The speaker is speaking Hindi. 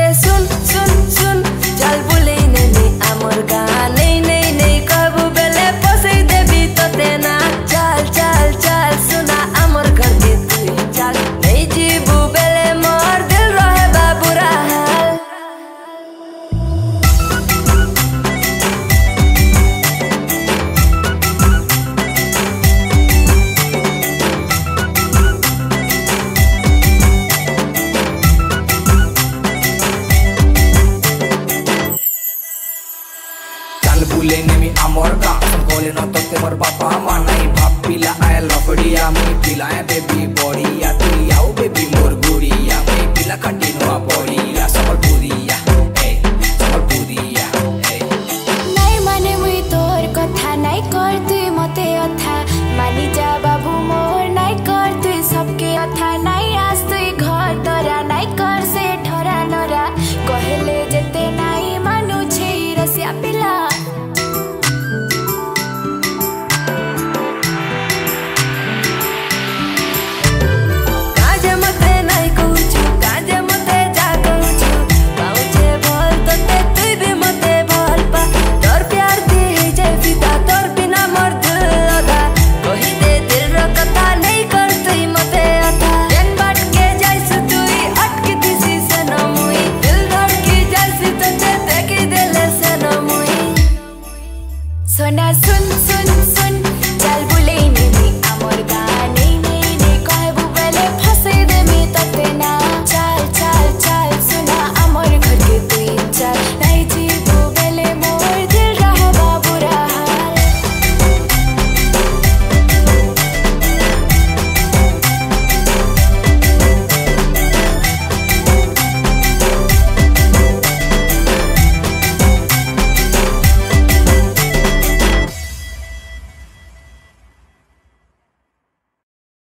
सुन सुन सुन चल बुले नहीं आमर गाँ नहीं नहीं नहीं कबू बेले पसै देवी तो तेना चल चल चल सुना आमर घर के तू चल नहीं जीबू बेले मोर दिल रहे बाबूरा हाल बुले नेमी आमर गाँ संकोले न तो तेमर बापा मानाई भाप पिला आया लफड़िया मैं पिलाए बेबी बड़िया तुई आओ बेबी मोर गुड़िया मैं पिला कंटिन्यू बड़िया संबलपुरिया संबलपुरिया नहीं माने मुई तोर कथा नहीं कर तुई मते अथा मानी जा बाबू मोर नहीं कर तुई सबके अथा नहीं आज तुई घर तोरा नहीं कर से ठरा नरा कहले जेते नहीं मानु छे रसिया पिला सोना सुन सुन सुन